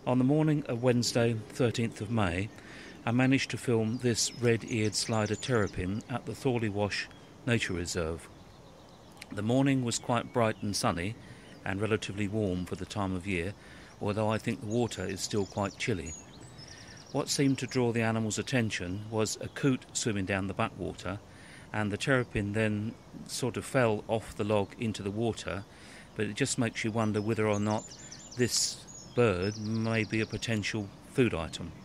On the morning of Wednesday, 13th of May, I managed to film this red-eared slider terrapin at the Thorley Wash Nature Reserve. The morning was quite bright and sunny and relatively warm for the time of year, although I think the water is still quite chilly. What seemed to draw the animal's attention was a coot swimming down the backwater, and the terrapin then sort of fell off the log into the water, but it just makes you wonder whether or not this bird may be a potential food item.